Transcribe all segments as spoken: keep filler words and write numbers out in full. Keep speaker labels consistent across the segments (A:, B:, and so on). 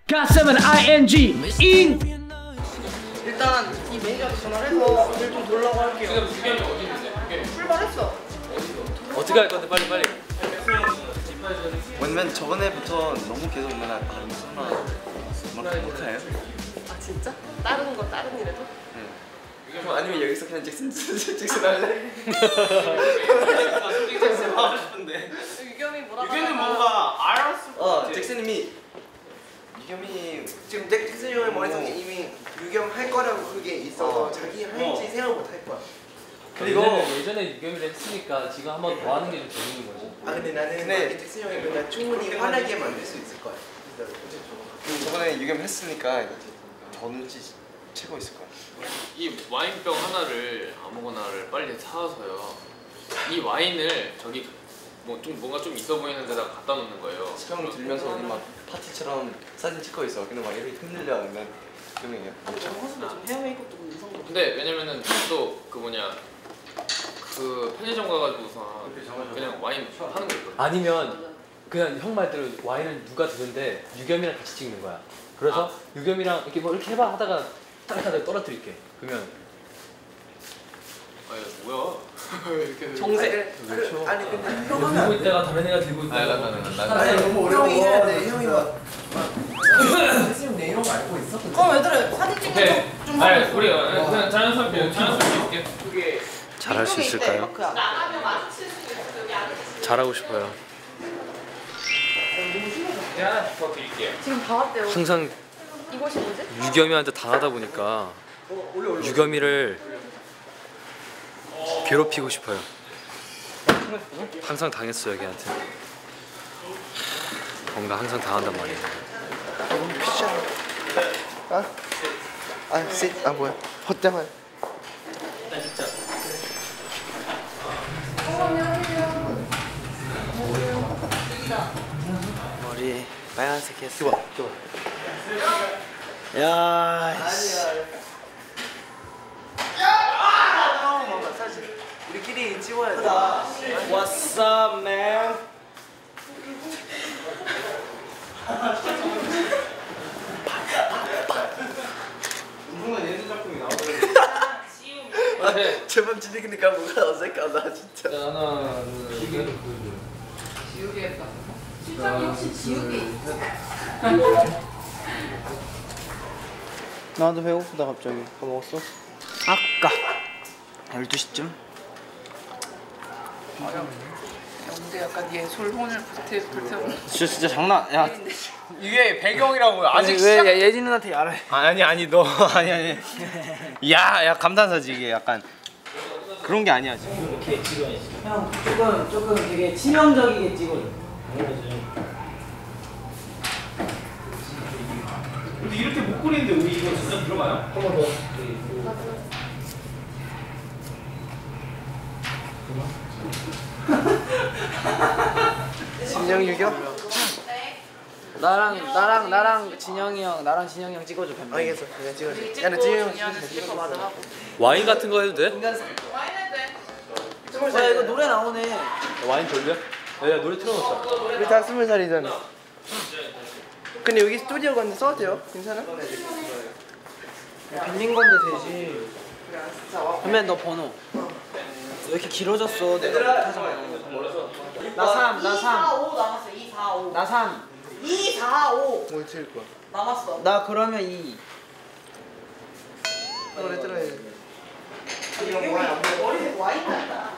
A: 가슴은 아이엔지 인.
B: 일단 이 매니저한테 전화를 해서 일 좀 돌라고 할게요.
C: 지금 유겸이 어디 있는데?
B: 출발했어.
C: 어떻게 할 건데 빨리 빨리.
D: 왜냐면 저번에부터 너무 계속 맨날 다른 사람 막해요.
B: 아 진짜? 다른 거 다른 일에도?
D: 네. 그럼 아니면 여기서 그냥 잭슨 잭슨 할래?
C: 솔직히 잭슨 하고 싶은데.
B: 유겸이 뭐라고?
C: 유겸은 뭔가 알았을 것
D: 어
C: 같아.
D: 잭슨님이 유겸이
E: 지금 잭슨 형의 머릿속에 이미 유겸 할 거라고 그게 있어서
D: 어.
E: 자기 할지 생각 못 할 거야.
D: 그리고
C: 예전에, 예전에 유겸이를 했으니까 지금 한번 더 하는 게 좀 재밌는 거지.
E: 아 근데 나는
D: 네.
E: 잭슨 형이 나 충분히 화나게 만들 수 있을 거야.
D: 그 저번에 유겸 했으니까 더 눈치 채고 있을 거야.
F: 이 와인병 하나를 아무거나를 빨리 사와서요. 이 와인을 저기 뭐 좀 뭔가 좀 있어 보이는 데다 갖다 놓는 거예요.
D: 형 들면서 우리 막 파티처럼 사진 찍고 있어. 근데 막 이렇게 흔들려 하면 유겸이에요.
B: 허수가 좀 헤어 메이크업도 이상 거.
F: 근데 왜냐면은 또 그 뭐냐 그 편의점 가가지고서 그냥 와인 하는 거 있거든.
C: 아니면 그냥 형 말대로 와인을 누가 드는데 유겸이랑 같이 찍는 거야. 그래서
F: 아.
C: 유겸이랑 이렇게 뭐 이렇게 해봐 하다가 딱딱 떨어뜨릴게. 그러면
F: 아니 뭐야? 이렇게
E: 정색. 그, 아니 근데 형
C: 들고
E: 하면
C: 있다가 다른 애가 들고 있다가
E: 아니 너무 어려워. 형이 해야 돼. 형이 막 잭슨 형 내 이런 거 알고 있어?
B: 그럼 얘들아 사진 찍는
F: 오케이.
B: 거좀
F: 아니 우리 그냥 자연스럽게 자연스럽게 할게.
B: 그게
A: 잘할 수 있을까요?
B: 마크야.
A: 잘하고 싶어요.
F: 네, 하나 더 드릴게요.
B: 지금 다 왔대요.
A: 항상
B: 이것이 뭐지?
A: 유겸이한테 당하다 보니까 유겸이를 괴롭히고 싶어요. 항상 당했어요, 걔한테. 뭔가 항상 당한단 말이에요.
E: 아, 아, 씨, 아 뭐야? 헛장을.
C: 나 진짜
E: 머리 빨간색 했어.
C: 줘봐 줘봐.
E: 야, 씨. 잠깐만 사진. 우리끼리 찍어야 돼.
C: What's up, man?
E: 제법 찍으니까 뭔가 어색하다 진짜.
C: 하나, 둘, 셋.
B: 지우개 했다. 실장이 혹시 지우개 있어?
E: 나도 배고프다 갑자기. 뭐 먹었어? 아까 열두 시쯤.
B: 근데 약간 얘 솔혼을 불태 불태워.
E: 진짜 진짜 장난. 야
C: 이게 배경이라고요. 아직
E: 왜
C: 시작.
E: 왜 예진 누나한테 알아?
G: 아니 아니 너 아니 아니 야야 감탄사지 이게 약간 그런 게 아니야 지금.
C: 이렇게 찍어야지.
H: 형 조금 조금 되게 치명적이게 찍어줘.
G: 근데 이렇게 못 그리는데 우리 이거 진짜 들어가요?
C: 한 번 더.
E: 진영 유교?
H: 나랑 나랑 나랑 진영이 형 나랑 진영이 형 찍어줘. 뱀.
E: 알겠어. 그냥 찍어줘. 야나 진영 형.
B: 스티커 받으라고.
A: 와인 같은 거 해도 돼?
H: 야 이거 노래 나오네.
C: 와인 돌려? 야, 야 노래 틀어놓자.
E: 우리 다 스물 살이잖아. 근데 여기 스튜디오 건데 써도 돼요? 괜찮아?
H: 빌린 건데 되지. 그러면 너 번호. 왜 이렇게 길어졌어? 내가 못하잖아. 나 삼, 나
B: 이, 사,
H: 삼,
B: 오 남았어. 이, 사, 오.
H: 나 삼.
B: 이, 사, 오
E: 뭘 찍을 거야?
B: 남았어.
H: 나 그러면 이.
E: 노래 들어야지.
B: 머리색 와인 같다.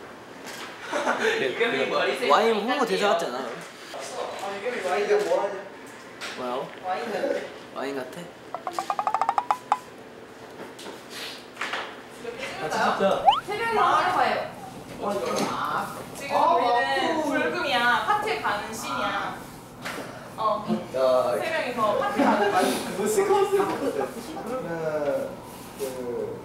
H: 와인 홍보 대사 같잖아.
B: 아 유겸이 와인 같아.
E: 뭐 하냐?
H: 뭐라고?
B: 와인 같아.
H: 와인 같아?
C: 아 진짜.
I: 새벽에 알바예요. 지금 우리는 불금이야. 파티에 가는 씬이야. 어. 세 명이서 파티 가는 거야.
E: 무슨 컨셉? 하나, 둘,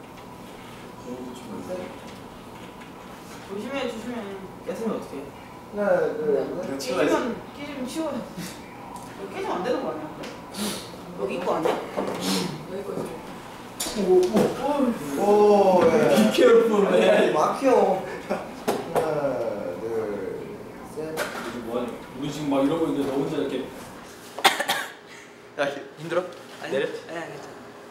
H: 조심해 조심해. 깼으면 어떡해?
E: 하나, 둘, 셋.
B: 끼지면 끼지면 치워야 돼. 이거 끼지면 안 되는 거 아니야? 여기 거 아니야? 여기 거 있어.
E: 오, 예.
H: careful, man.
E: 막혀. 하나, 둘, 셋.
C: 뭐하냐? 우리 지금 막 이러고 있는데 너 혼자 이렇게
D: 야
C: 힘들어? 내려?
H: 네, 괜찮아.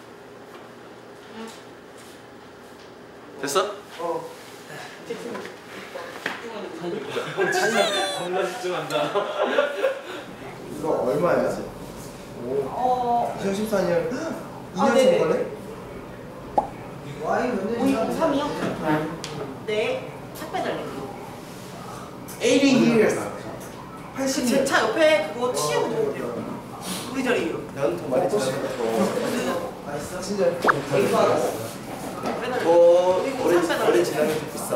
D: 됐어?
E: 어.
C: 겁나 집중한다.
E: 이거 얼마야? 오.
B: 어.
E: 이천십사 년 이 년
B: 네네.
E: 전 거네? 와인 몇 년이야?
B: 삼이요? 네. 차 빼달래요.
E: eighty years. 팔십
B: 제
E: 년.
B: 차 옆에 그거 치우고 놓으면 돼요. 우리 자리.
E: 난더 많이 지났어. 맛있어? 진짜.
B: 이거 알았어. 빼달래.
E: 어,
B: 그리고
E: 오래
B: 차 빼달래.
E: 오래 지나면 더 비싸.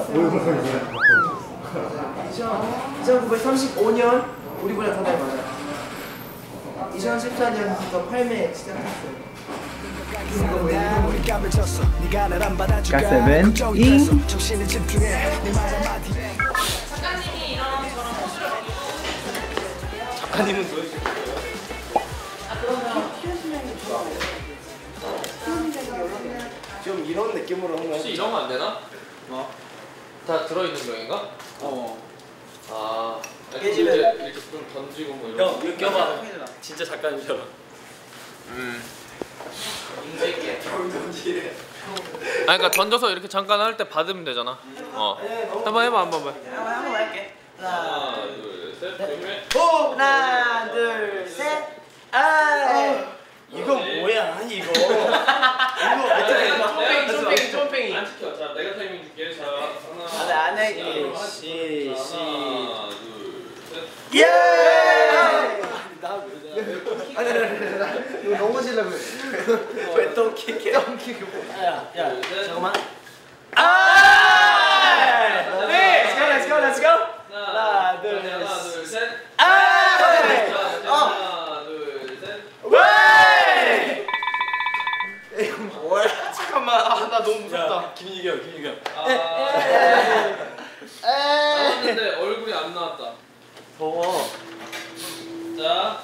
E: 이천구백삼십오 년 우리보다 더 나이 많아. 이천십사 년부터 팔매 시작했어요.
H: 가세븐 잉.
I: 작가님이 이런 저런 포즈를
G: 작가님은 뭐 해주실
E: 좀 이런 느낌으로 한번
F: 혹시 이런 거 안 되나?
C: 뭐?
F: 다 들어있는 병인가?
C: 어.
F: 아
C: 깨지면-
F: 이렇게 이렇게 좀 던지고 뭐 이런
C: 형, 이거 껴봐. 진짜 작가님처럼.
F: 아니 그러니까 던져서 이렇게 잠깐 할 때 받으면 되잖아. 어. 한번 해봐 한번 해봐.
B: 한번 한번 할게.
F: 하나 둘셋 준비.
H: 하나, 둘, 셋. 아.
G: 이거 뭐야 이거?
F: 내가
G: 쫌뺑이 쫌뺑이.
F: 안 시켜. 자 내가 타이밍 줄게. 자 하나.
G: 안 해, 안 해.
F: 자,
G: 시, 시.
F: 하나 둘 셋.
G: 예!
E: 아니 아니 아니 아니 이거 넘어지려고
G: 왜또 킥해?
C: 야, 야,
F: 둘, 셋.
C: 잠깐만.
G: 아! 네, let's go, let's go, let's go.
F: 하나
G: 둘,
F: 하나 둘 셋.
G: 아!
F: 자, 하나 둘 셋.
G: 왜? 뭐야? 잠깐만, 아, 나 너무 무섭다.
C: 김유경, 김유경.
F: 아. 나왔는데 얼굴이 안 나왔다.
G: 더워.
F: 자.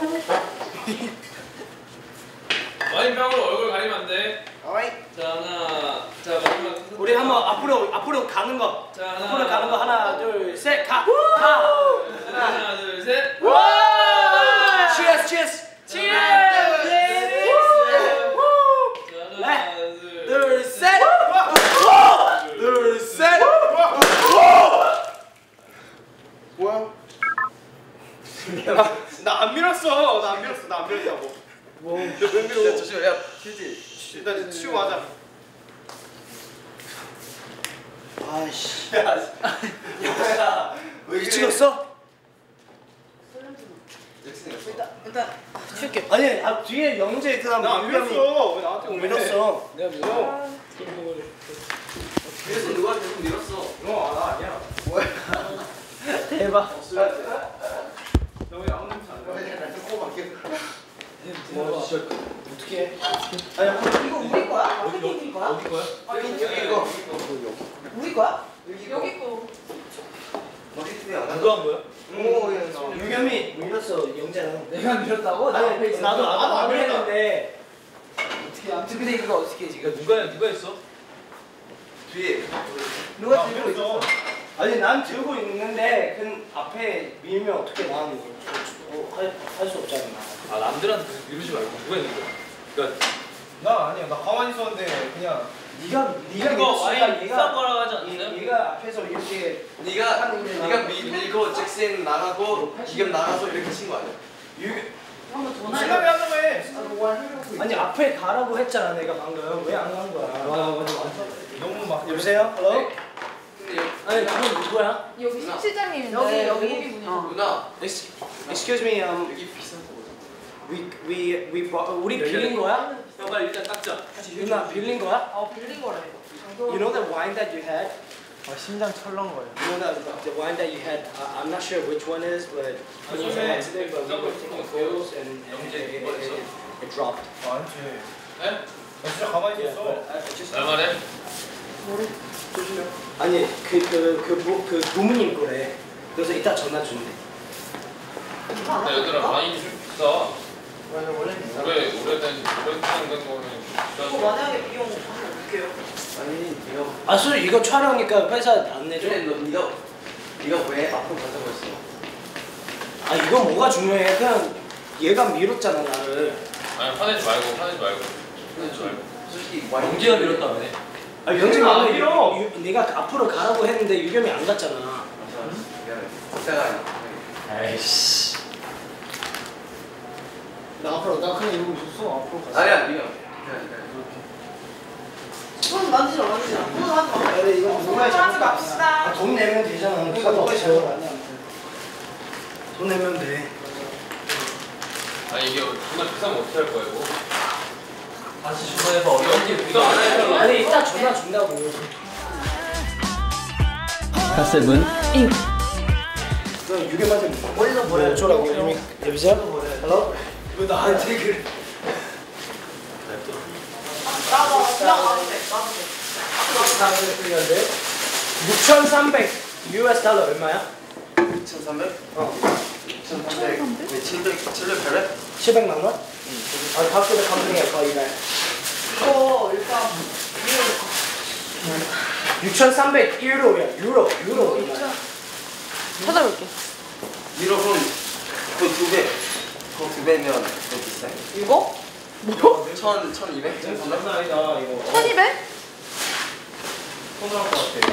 F: 와인병으로 얼굴 가리면 안 돼. 자 하나. 자 마지막.
G: 우리 한번 앞으로 앞으로 가는 거.
F: 자 하나.
G: 앞으로 가는 거 하나, 둘, 셋, 가. 가.
F: 하나 둘 셋.
G: 와! Cheers, cheers.
F: 하나
G: 둘,
F: 둘
G: 셋. 둘, 셋.
E: 뭐야?
G: 나 안 밀었어. 나 안 밀었어. 나 안 밀었다고. 뭐? 왜 밀어?
D: 야 조심해. 야 휴지.
G: 나 이제 치고 맞아.
E: 아이씨.
G: 야, 야, 왜 찍었어?
B: 일단 일단 칠게.
G: 아니, 아, 뒤에 영재 그 다음 나안 밀었어. 왜 나한테 못 밀었어?
C: 내가 밀어.
D: 그래서 누가 계속 밀었어.
G: 어, 나 아니야.
C: 대박.
G: 너왜 아무 냄새 안 나?
E: 뭐 진짜 어떻게 해?
G: 아니야.
B: 이거 우리 거야? 어떻게 우리 거야?
C: 어디 거야?
E: 여기 이거
B: 우리 거야?
I: 여기 거
C: 누가 한 거야?
E: 오 예.
G: 유겸이 밀었어. 영재는.
H: 내가 밀었다고? 나 옆에 있어.
G: 나도 나도 안 밀었는데.
H: 어떻게 아무튼 근데 이거 어떻게 해 지금?
C: 야, 누가 누가 했어?
D: 뒤에.
E: 누가 들고 있어?
G: 아니 난 들고 있는데 그 앞에 밀면 어떻게 나는 할수 없잖아.
C: 아, 남들한테 계속 미루지 말고 누가 했는 거야? 그러니까
E: 나 아니야. 나 가만히 있었는데 그냥
G: 네가 네가
C: 이거
G: 밀었으니까
C: 와인 비싼 거라고 하지
G: 얘-
C: 않았어요?
G: 얘가 앞에서 이렇게
D: 네가 네가 밀- 밀고 잭슨 나가고 기겸 나가서 이렇게 친 거 아니야?
B: 한번 전화해.
E: 생각이 안 나네.
G: 아니 앞에 가라고 했잖아 내가 방금 왜 안 간 거야?
E: 너무 막
G: 여보세요? hello?
D: 근데 여기
G: 아니 그건 누구야?
I: 여기 십칠장님인데
B: 여기, 여기.
I: 분이
B: 어.
D: 누나
G: Excuse me, um,
D: 여기 비싼 거.
G: we we we brought, 우리 빌린 거야?
C: 형 빨리 일단 닦자.
G: 누나 빌린 거야?
B: 어 빌린 거래.
G: You know the wine that you had?
E: 아, 심장 철렁거려.
G: You know the, the wine that you had? Uh, I'm not sure which one is, but it was an accident, but we were taking photos and, and it, it, it, it, it dropped.
E: 아, 아니지.
F: 네?
E: 나 진짜 가만히
G: Yeah,
E: 있었어.
G: but I just
F: 얼마래?
G: 아니 그그그 부모님 거래. 그래서 이따 전화 준대.
F: 근데 얘들아 와인이 좀 비싸.
E: 맞아, 원래
F: 오래 오래된 오래된 거는
B: 이거
F: 비싸서.
B: 만약에 비용 하면 어떡해요?
D: 아니 네가
G: 아, 솔 이거 촬영이니까 회사 안 내줘?
D: 그래 너 네가 네가 왜 앞으로 가자고 했어?
G: 아, 이거 뭐가 중요해? 그냥 얘가 밀었잖아 나를.
F: 아니 화내지 말고 화내지 말고 화내지 말고.
D: 솔직히 와인
C: 영재가 밀었다며.
G: 아 영재가 안 밀어. 유, 네가 앞으로 가라고 했는데 유겸이 안 갔잖아.
D: 미안해. 제가
C: 에이씨.
G: 나 앞으로 나 그냥 이러고 있었어. 앞으로 갔어.
D: 아니야 미안.
B: 손 만지지 마, 만지지 마. 손 하지 마.
G: 그래 이거 누가
I: 하지
G: 잘못
I: 맙시다.
G: 아, 돈 내면 되잖아.
B: 이거
G: 누가
B: 누가
G: 없어. 돈 내면 돼.
F: 아니 이게 정말 비싸면 어떻게 할 거야 이거?
C: 다시 주문해봐. 어려운지
F: 부담 안 해줘.
G: 아니 이따 전화 준다고.
C: 카세븐 잉.
G: 너 유겸한테 머리도 뭐래? 어쩌라고 유겸이. 여보세요? 헬로? 왜 나한테 그래?
B: 나도 그냥 가도 돼. 가도 돼.
G: 육천삼백 유에스 달러 얼마야?
D: 이천삼백?
G: 어.
D: 이천삼백. 네, 칠백, 칠백, 팔백?
G: 칠백만 원? 응. 아 가끔에 감동이야 거의 날.
B: 이거 일단
G: 육천삼백 유로야 유로 유로 얼마야?
B: 찾아볼게.
D: 이러 그럼 거의 두 배. 그거 두 배면 더 비싸요.
B: 이거? 뭐?
D: 천, 천이백? 천삼백?
G: 장난 아니다 이거.
B: 천이백?
G: 통화할 것 같아.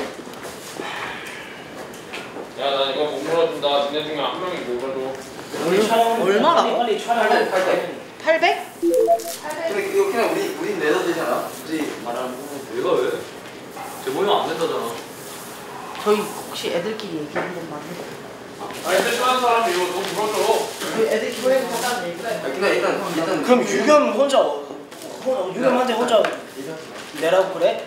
F: 야나 이거 못 물어준다. 니네 중에 한 명이 물어줘.
G: 우리 촬영
B: 얼마라고?
G: 빨리 촬영.
D: 팔백, 팔백.
B: 팔백?
D: 근데 이거 그냥 우리, 우린 내도 되잖아. 굳이 말하는 부분.
C: 내가 왜? 제 모이면 안 된다잖아.
B: 저희 혹시 애들끼리 얘기 한 번만 해볼까요?
F: 아니 근데 싫어하는 사람 이거 너무 물어줘.
B: 저희 애들끼리 한다는 얘기.
D: 아, 그냥 일단, 일단.
G: 그럼 유겸 혼자 어, 혼, 유겸한테 혼자 내라고 그래?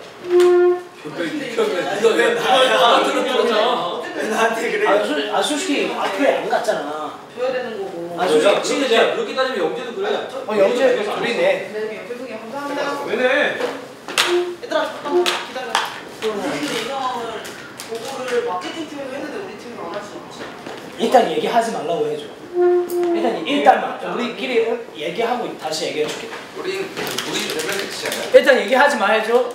C: 이거 왜 나야? 들었잖아.
G: 왜 나한테 그래? 아, 솔, 아 솔직히 앞에 안 갔잖아.
B: 줘야 되는 거고.
G: 아 솔직히
C: 근데
G: 진짜
C: 내가 그렇게 따지면 영재도 그래.
G: 어 영재 둘이네.
B: 네, 죄송해요. 감사합니다.
C: 왜네?
B: 얘들아 잠깐만 기다려. 우리끼리 이 상황을 보고를 마케팅 팀에서 했는데 우리 팀은 안 할 수 없지.
G: 일단 얘기하지 말라고 해줘. 일단 일단만 우리끼리 얘기하고 다시 얘기해줄게.
D: 우린, 우리 레벨 끝이지 않아요?
G: 일단 얘기하지 마 해줘.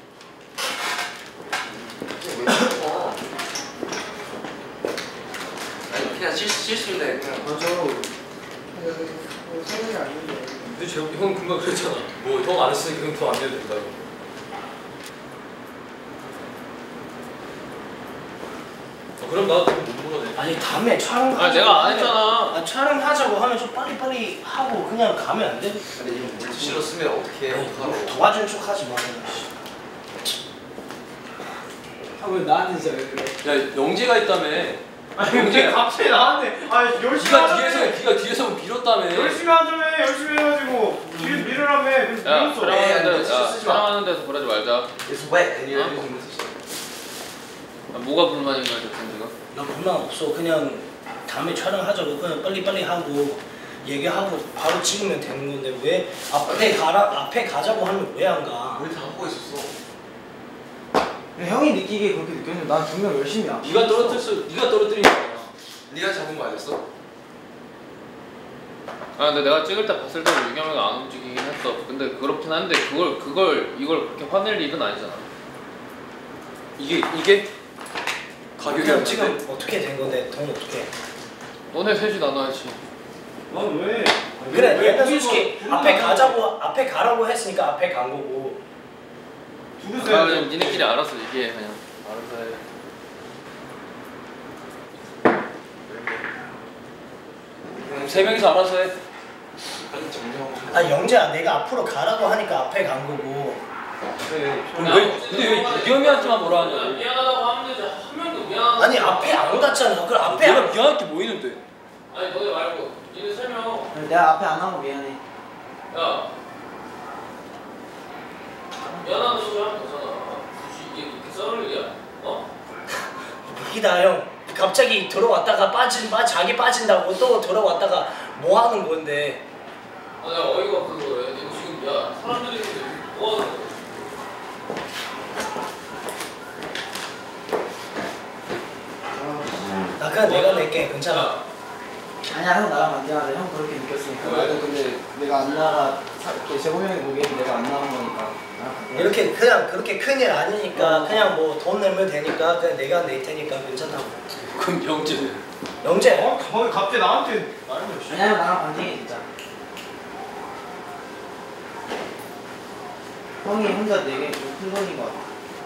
D: 아니, 그냥 실, 실수인데, 그냥.
G: 맞아. 생각이 아닌데.
C: 근데 제, 형 금방 그랬잖아. 뭐 형 안 했으니까 형 돈 안 내도 된다고. 어, 그럼 나도 못 물어내.
G: 아니 다음에 촬영.
F: 아 내가 안 했잖아.
G: 아 촬영하자고 하면 좀 빨리빨리 하고 그냥 가면 안 돼?
D: 근데 이거 물티슈로 쓰면 어떻게 해? 어떡하라고.
G: 도와준 척 하지 마. 아왜 나한테 진짜 왜 그래?
C: 야 영재가 있다며.
E: 아니 근데 갑자기 나한테 아 열심히
C: 네가
E: 하자며.
C: 뒤에서 네가 뒤에서 빌었다며.
E: 열심히 하자며. 열심히 해가지고 뒤에 밀으라며. 그래서
F: 야
E: 밀었어.
F: 촬영하는 데,
D: 물티슈
F: 야
D: 쓰지 마.
F: 촬영하는 데서 그러지 말자.
D: It's wet and you're
F: 어?
D: using 물티슈.
F: 아, 뭐가 불만인 거야 지금 지금?
G: 나 불만 없어. 그냥 다음에 촬영하자고 그냥 빨리빨리 하고 얘기하고 바로 찍으면 되는 건데 왜 앞에 가라 앞에 가자고 하면 왜 안 가?
D: 우리 다 하고 있었어.
H: 형이 느끼기에 그렇게 느꼈는데 난 분명 열심히 안
C: 네가 떨어뜨렸어. 네가 떨어뜨린 거야.
D: 네가 잡은 거 아니었어?
F: 아 근데 내가 찍을 때 봤을 때도 유겸이가 안 움직이긴 했어. 근데 그렇긴 한데 그걸 그걸 이걸 그렇게 화낼 일은 아니잖아.
C: 이게 이게 가격이
G: 그냥
C: 안
G: 지금
C: 지금
G: 어떻게 된 건데 돈 어떻게?
F: 너네 셋이 나눠야지.
E: 난 왜?
G: 그래 얘는 솔직히 앞에 가자고 앞에 가라고 했으니까 앞에 간 거고.
E: 누구세요?
F: 아 그냥 니네끼리 알아서 얘기해 그냥.
C: 알아서 해. 세 명이서 알아서 해.
D: 빨리 정리하고.
G: 아 영재야 내가 앞으로 가라고 하니까 앞에 간 거고.
C: 그래. 그럼 왜 근데 왜 유겸이한테만 뭐라 하냐?
F: 미안하다고 하면 되지. 한 명도 미안하다고.
G: 아니 앞에 안 갔잖아. 그럼 앞에
C: 내가
G: 안.
C: 미안할 게 뭐 있는데?
F: 아니 너네 말고 니네 세 명.
H: 내가 앞에 안 하고 미안해.
F: 야 미안하다고 소리 하면 되잖아. 굳이 이게 그렇게 썰을 일이야. 어?
G: 웃기다 형. 갑자기 들어왔다가 빠진 빠 자기 빠진다고 또 들어왔다가 뭐 하는 건데?
F: 아 내가 어이가 없어서 그래. 니네 지금 야 사람들이 있는데 뭐 하는 거야?
G: 나 그냥 내가 낼게 괜찮아.
H: 아니야 형 나랑 안 대화해. 형 그렇게 느꼈으니까.
F: 왜?
H: 나도 근데 내가 안 나가 제보 형이 보기에는 내가 안 나온 거니까.
G: 이렇게 그냥 그렇게 큰일 아니니까 그냥 뭐 돈 내면 되니까 그냥 내가 낼 테니까 괜찮다고.
C: 그럼 영재는
G: 영재.
E: 어? 거기 갑자기 나한테 말하면 씨.
H: 아니야 나랑 반띵해 진짜. 형이 혼자 내게 좀 큰 돈인 것 같아.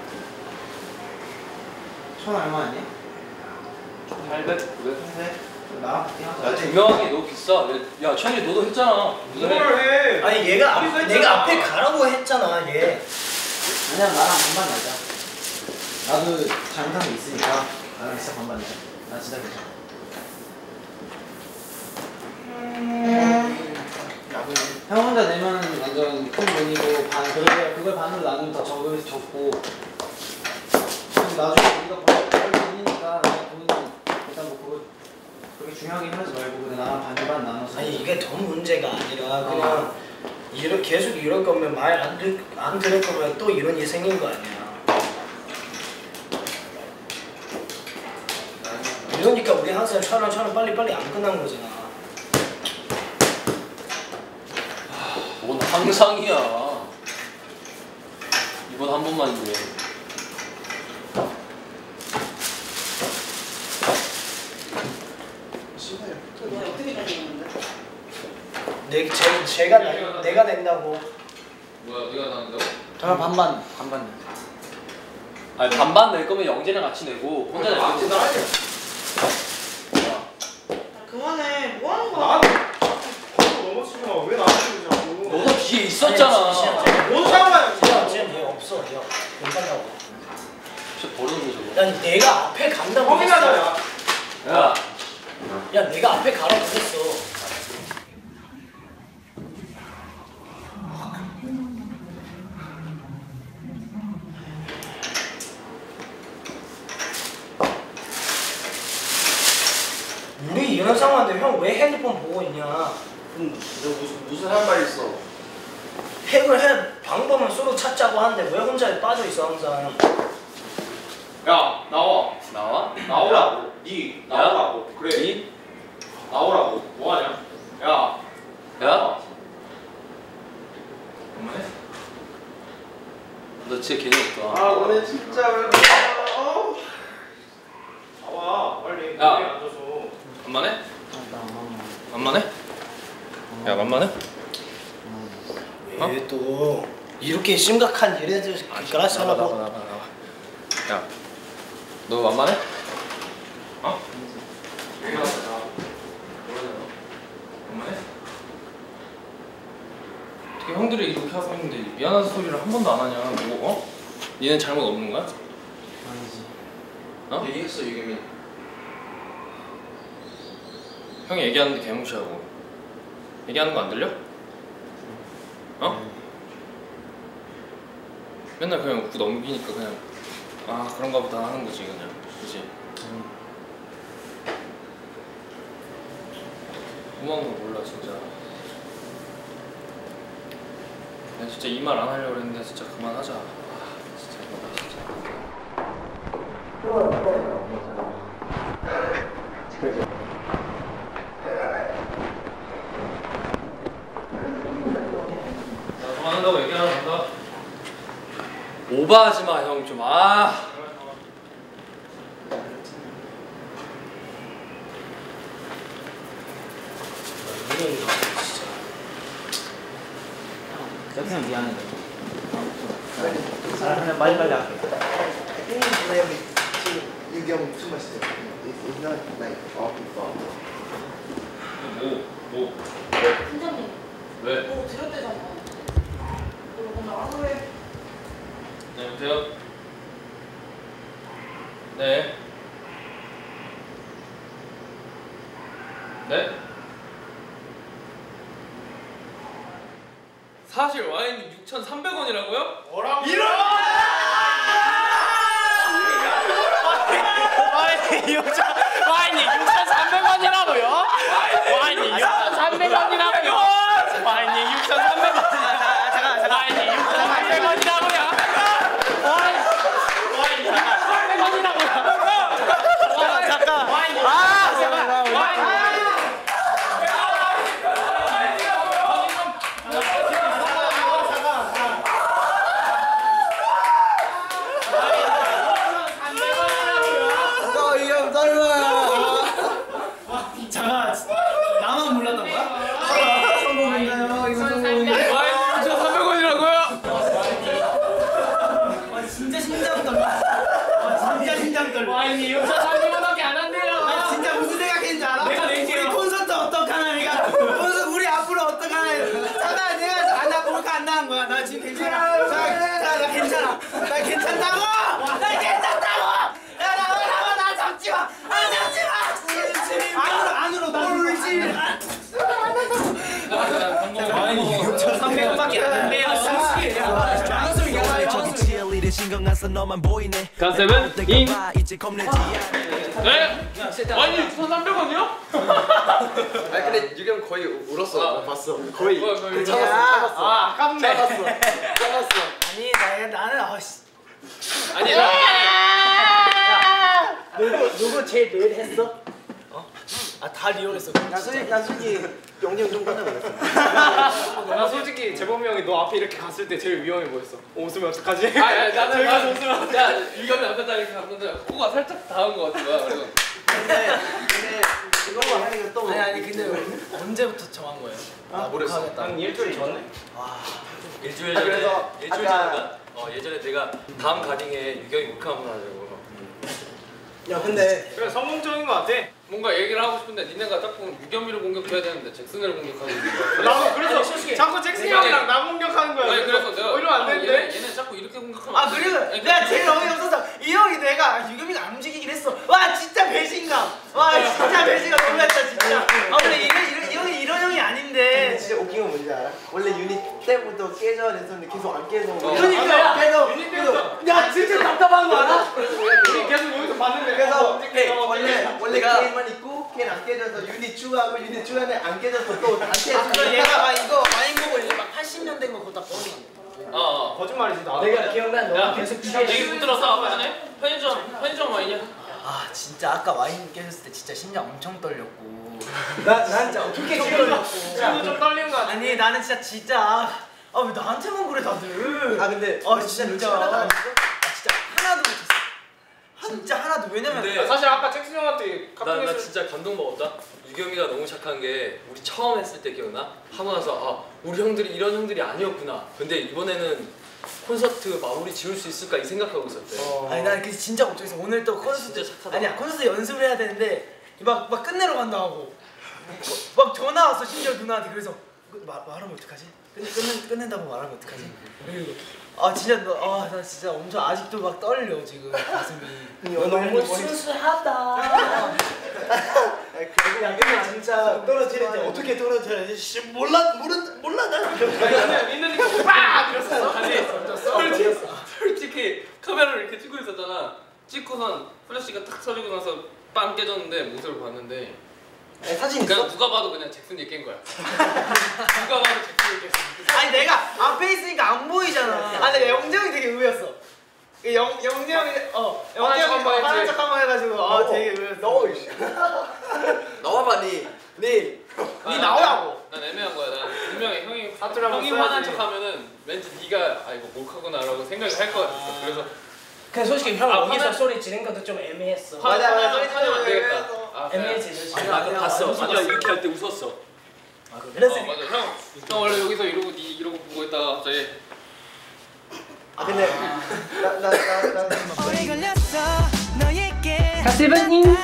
H: 천 얼마 아니야?
C: 팔백, 구백.
H: 그래? 나랑 반띵하자.
C: 분명하게 너무 비싸. 야, 천이 너도 했잖아. 무슨 해?
E: 뭘 해?
G: 아니 얘가 앞,
E: 우리가
G: 내가
E: 했잖아.
G: 앞에 가라고 했잖아 얘.
H: 아니야 나랑 반반 내자. 나도 잘못한 게 있으니까 나랑 진짜 반반 내자. 나 진짜 괜찮아. 형 혼자 내면 완전 큰 돈이고 반 그걸 그걸 반으로 나누면 더 적을 적고. 나중에 우리가 벌, 벌 돈이니까 그냥 돈은 일단 뭐 그거 그렇게 중요하게 하지 말고 그냥 나랑 반반 나눠서.
G: 아니 이게 돈 문제가 아니라 그냥 이러, 계속 이럴 거면 말 안 안 들을 거면 또 이런 일 생긴 거 아니야. 이러니까 우리 항상 촬영 촬영 빨리 빨리 안 끝난 거잖아.
C: 뭔 항상이야. 이번 한 번만인데.
B: 너 어떻게 정리했는데?
G: 내 제, 제가 내, 내가 낸다고.
F: 뭐야 네가 나온다고?
H: 저랑 반반 반반.
C: 아니 반반 낼 거면 영재랑 같이 내고 혼자 낼
E: 나한테
C: 거면
E: 나한테
B: 그만해. 뭐 하는 거야?
E: 나한테 자꾸 넘어치지 마. 왜 나한테 자꾸?
C: 너도 뒤에 있었잖아.
E: 뭔 상관이야?
G: 지금 지금 얘 없어. 얘 못 간다고.
C: 진짜 버리는 거 저거.
G: 난 내가 앞에 간다고 했어.
E: 확인하자.
C: 야,
G: 야 내가 앞에 가라고 했어. 우리 이런 상황인데 형 왜 핸드폰 보고 있냐?
E: 너 무슨 무슨 할 말 있어?
G: 핵을 해 방법은 서로 찾자고 하는데 왜 혼자 빠져 있어 항상?
F: 야 나와
C: 나와?
F: 나오라고 니
C: 야?
F: 나오라고 그래
C: 니?
F: 나오라고 뭐하냐 야
C: 야?
F: 그만해
C: 너 진짜 개념 없다.
E: 아 오늘 진짜 왜? 어? 나와 빨리.
F: 야.
E: 여기 앉아서.
F: 만만해? 만만해? 야 만만해?
G: 왜 또 이렇게 심각한 일에들 그라스 하나 봐.
F: 나가 나가 야 너 만만해? 어? 여기 나와 나 만만해? 어떻게 형들이 이렇게 하고 있는데 미안한 소리를 한 번도 안 하냐 뭐 어? 얘는 잘못 없는 거야?
H: 아니지.
F: 어?
D: 얘기했어 유겸이.
F: 형이 얘기하는데 개무시하고 얘기하는 거 안 들려? 어? 맨날 그냥 웃고 넘기니까 그냥 아 그런가 보다 하는 거지 그냥 그치? 고마운 거 몰라 진짜 내가 진짜 이 말 안 하려고 했는데 진짜 그만하자 아 진짜 나 진짜 나 그만한다고 얘기하러 간다
C: 오버하지 마, 형 좀. 아.
H: 형 그냥 미안해. 아 그냥 빨리 빨리 할게.
E: 유겸 무슨 맛이죠? It's not like awful fun.
F: 뭐? 뭐?
B: 팀장님.
F: 왜?
B: 뭐 드렸대잖아. 너 나와서 해.
F: 네, 여보세요? 네. 네? 사실 와인이 육천삼백 원이라고요?
E: 뭐라고?
G: 와인이 육천삼백 원이라고요? 와인이 육천삼백 원이라고요? 와인이 육천삼백 원. 잠깐 잠깐. 와인이 육천삼백 원이라고요? 와인이 육천삼백 원이라고요? 잠깐 잠깐. 아 잠깐. 와인.
E: 너 이형 설마?
F: 와인이 육천 삼백원밖에 안 한대요.
H: 아 진짜 무슨 생각했는지 알아?
F: 내가 낼게요.
H: 우리 콘서트 어떡하나 내가 콘서트 우리 앞으로 어떡하나 잠깐 내가 아나 몰카 안 나간 거야 나 지금 괜찮아 나나 괜찮아 나 괜찮다고 나 괜찮다고 야 나와 나와 나 잡지 마아 잡지 마 안으로 안으로 나 울지
F: 와인이 육천 삼백원밖에 안 한대요. 가슴은 인. 네? 와인이 육천 삼백원이요?
D: 아니 근데 유겸 거의 우- 울었어. 봤어. 거의.
F: 거의
D: 참았어. 참았어.
F: 아 아깝네.
D: 참았어. 참았어.
H: 아니 나 나는 아씨
F: 아니 나
H: 누구 누구 제일 매일 했어? 어? 아 다 리얼했어. 나 솔직히 나 솔직히 영영 좀 깜짝 놀랐어.
F: 나 솔직히 재범이 형이 너 앞에 이렇게 갔을 때 제일 위험해 보였어. 어, 웃으면 어떡하지? 아, 아 나는 저기 가서 웃으면 야 위험이 안 된다 이렇게 갔는데 코가 살짝 닿은 것 같은 거야. 그래서
H: 근데 근데 이거 하니까 또 아니 아니 근데 언제부터 정한 거예요? 아
D: 모르겠어.
F: 한 일주일 전에?
C: 일주일 전에
E: 그래서
C: 일주일
E: 아까-
C: 전인가? 어 예전에 내가 다음 가딩에 유경이 몰카 한번 하자고.
H: 야 근데
F: 그래 성공적인 것 같아. 뭔가 얘기를 하고 싶은데 니네가 딱 보면 유겸이를 공격해야 되는데 잭슨을 공격하고 있는 거야. 나도 그래서 자꾸 잭슨 형이랑 나 공격하는 거야. 아니 그래서 내가 어, 이러면 안 되는데 얘네, 얘네 자꾸 이렇게 공격하면
H: 아 그리고 내가 제일 어이없어서 이 형이 내가 유겸이가 안 움직이긴 했어. 와 진짜 배신감. 와 진짜 배신감 너무했다 진짜. 아 원래 이런 이런 이 형이 이런 형이 아닌데.
E: 진짜 웃긴 건 뭔지 알아? 원래 유닛 때부터 깨져야 됐었는데 계속 안 깨져.
H: 그러니까
E: 계속
F: 유닛 때부터
H: 야 진짜 답답한 거 알아?
F: 우리 계속 여기서 봤는데
E: 그래서
F: 어,
E: 네,
F: 어,
E: 원래
F: 어,
E: 원래
D: 내가-
E: 게임만 있고 걔는 안 깨져서 유닛 추가하고 유닛 추가하는데 안 깨져서 또 다시
H: 아
E: 해주고.
H: 그거 얘가 막 이거 와인 보고 이제 막 팔십 년 된 거 그거 다 버리는 거.
F: 어, 어. 거짓말이지 나.
H: 내가 기억난
F: 야
H: 너 계속
F: 얘기 못 들었어 아까 전에? 편의점 편의점 와인이야?
H: 아 진짜 아까 와인 깨졌을 때 진짜 심장 엄청 떨렸고 나난 진짜 어떻게 떨렸고
F: 지금도 좀 떨리는 거 같아.
H: 아니 나는 진짜 진짜 아 왜 나한테만 그래 다들
E: 아 근데
H: 아 진짜 진짜
E: 하나도 안
H: 아 진짜 하나도 못했어 진짜 하나도 왜냐면
C: 근데
F: 사실 아까 잭슨 형한테
C: 나, 나
F: 카톡했을
C: 진짜 감동 먹었다. 유겸이가 너무 착한 게 우리 처음 했을 때 기억나? 하고 나서 아 우리 형들이 이런 형들이 아니었구나. 근데 이번에는 콘서트 마무리 지을 수 있을까 이 생각하고 있었대.
H: 아니 난 그래서 진짜 걱정했어 오늘 또 콘서트
C: 진짜 착하다.
H: 아니야 콘서트 연습을 해야 되는데 막 막 끝내러 간다 하고 막 전화 왔어 심지어 누나한테 그래서 그, 말 말하면 어떡하지? 끝 끝낸 끝낸다고 말하면 어떡하지? 그리고 아 진짜 너아나 진짜 엄청 아직도 막 떨려 지금 가슴이.
E: 너무
H: 순수하다. 야 근데 진짜 떨어지는지 어떻게 떨어져야지? 씨 몰라 모른 몰라 나.
F: 민는이가 빡! 이랬어. 아니 솔직히, 솔직히 카메라를 이렇게 찍고 있었잖아. 찍고선 플래시가 탁 터지고 나서 빵 깨졌는데 모습을 봤는데
E: 사진
F: 그냥
E: 있어?
F: 누가 봐도 그냥 잭슨이 깬 거야. 누가 봐도 잭슨이 깼어.
H: 아니 내가 앞에 있으니까 안 보이잖아. 아 근데 영재 형이 되게 의외였어. 그 영 영재 형이 어 영재 형이
F: 한번 했지.
H: 하는 척 한번 해가지고 아 되게 의외였어.
E: 너
D: 나와봐 니.
H: 네.
F: 아,
H: 니
F: 난-
H: 나오라고.
F: 난 애매한 거야. 난 분명히 형이 사투리 한번 형이 써야지. 화난 척하면은 왠지 네가 아 이거 몰카구나라고 생각을 할 것 같았어. 그래서
G: 그냥 솔직히 형
F: 아,
G: 여기서
F: 화면-
G: 소리 지른 것도 좀 애매했어.
F: 화-
E: 맞아, 맞아.
F: 화내면 화내면 안 되겠다. 아, 그냥-
G: 애매했지 솔직히.
C: 아니, 아까 봤어. 진짜 이렇게 할 때 웃었어.
H: 그래서
F: 어 맞아 형. 형 원래 여기서 이러고 니 이러고 보고 있다가 갑자기
E: 아 근데 나나나나
H: 가세븐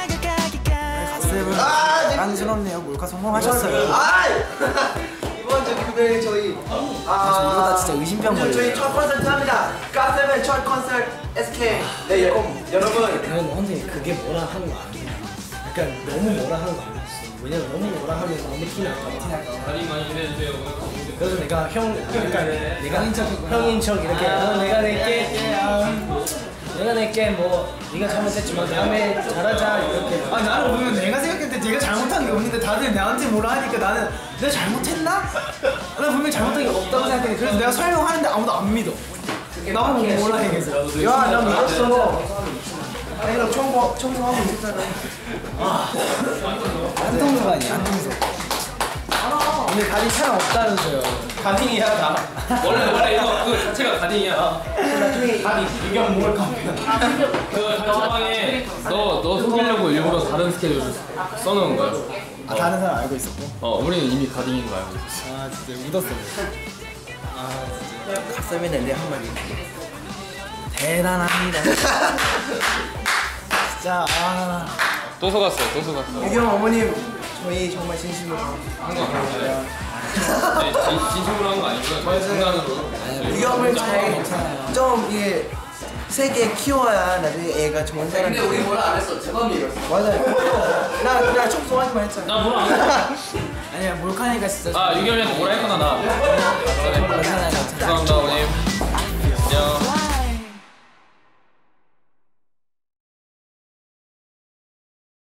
H: 자랑스럽네요. 몰카 성공하셨어요.
E: 아 이번 주 금요일 저희 아
H: 이러다 진짜 의심병 걸려요.
E: 저희 첫 콘서트 합니다. 가세븐 첫 콘서트 에스케이. 네 여러분 여러분
G: 그냥 너한테 그게 뭐라 하는 거 아니야. 그러니까 너무 뭐라 하는 거 아니었어. 왜냐면 너무 뭐라 하면 너무 티날까.
F: 많이 많이 기대해주세요.
G: 그래서 내가 형, 그러니까 내가 형인 척 이렇게 어, 내가 낼게, 아, 내가 낼게 뭐 네가 잘못했지만 다음에 잘하자 이렇게.
H: 아니 나는 보면 내가 생각할 때 내가 잘못한 게 없는데 다들 나한테 뭐라 하니까 나는 내가 잘못했나? 나 분명히 잘못한 게 없다고 생각해. 그래서 내가 설명하는데 아무도 안 믿어. 나보고 뭐라 해 계속. 야나 믿었어. 아니 나 청소 청소하고 있었잖아. 한통속 아니야 한통속. 근데 가디 차량 없다면서요.
F: 가딩이야 다. 원래 원래 이거 그 자체가 가딩이야.
H: 가디 유경 뭘 카페.
F: 그 단톡방에 너너 속이려고 일부러 다른 스케줄을 써놓은 거야.
H: 아 다른 사람 알고 있었고.
F: 어 우리는 이미 가딩인 거 알고 있었어.
H: 아 진짜 묻었어. 아 진짜. 가슴이 낸데 한 마리. 대단합니다. 진짜 아.
F: 또 속았어, 또 속았어.
H: 유경 어머님 저희 정말 진심으로
F: 한거 같아요. 진심으로 한 거 아니고요. 장난으로.
H: 유경을 잘좀 이게 세게 키워야 나중에 애가 좋은 사람이.
E: 근데 우리 뭐라 안 했어. 제 맘이었어.
H: 맞아요. 나나 청소하기만 했잖아.
F: 나 뭐라 안 했어.
H: 아니야 몰카니까 진짜.
F: 아, 유겸이한테 뭐라 했구나, 나.
H: 괜찮아 괜찮아.
F: 죄송합니다, 어머님.